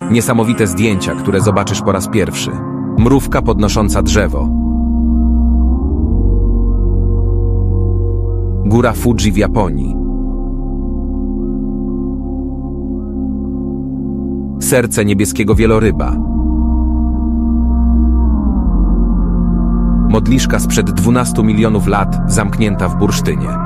Niesamowite zdjęcia, które zobaczysz po raz pierwszy. Mrówka podnosząca drzewo. Góra Fuji w Japonii. Serce niebieskiego wieloryba. Modliszka sprzed 12 milionów lat zamknięta w bursztynie.